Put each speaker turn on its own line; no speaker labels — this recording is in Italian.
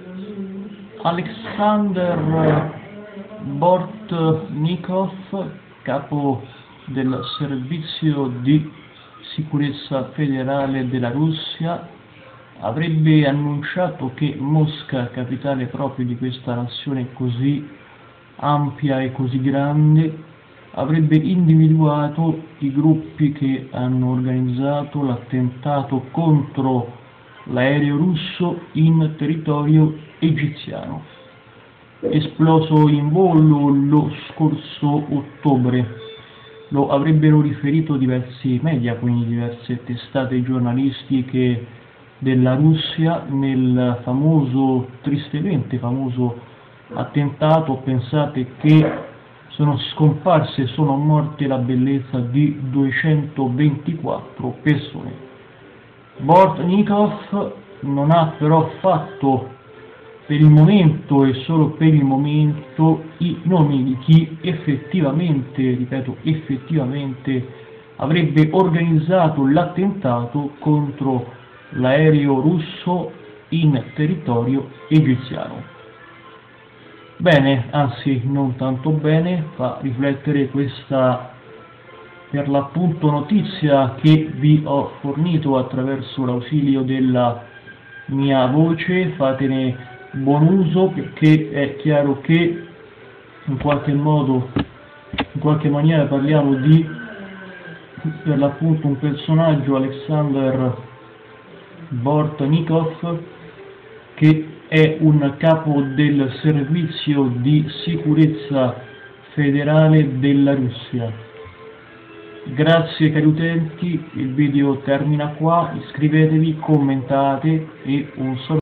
Alexander Bortnikov, capo del Servizio di Sicurezza Federale della Russia, avrebbe annunciato che Mosca, capitale proprio di questa nazione così ampia e così grande, avrebbe individuato i gruppi che hanno organizzato l'attentato contro l'aereo russo in territorio egiziano, esploso in volo lo scorso ottobre. Lo avrebbero riferito diversi media, quindi diverse testate giornalistiche della Russia, nel famoso, tristemente famoso attentato. Pensate che sono scomparse, sono morte la bellezza di 224 persone. Bortnikov non ha però fatto per il momento e solo per il momento i nomi di chi effettivamente, ripeto, effettivamente avrebbe organizzato l'attentato contro l'aereo russo in territorio egiziano. Bene, anzi non tanto bene, fa riflettere questa per l'appunto notizia che vi ho fornito attraverso l'ausilio della mia voce. Fatene buon uso, perché è chiaro che in qualche modo, in qualche maniera parliamo di per l'appunto un personaggio, Alexander Bortnikov, che è un capo del Servizio di Sicurezza Federale della Russia. Grazie cari utenti, il video termina qua, iscrivetevi, commentate e un saluto.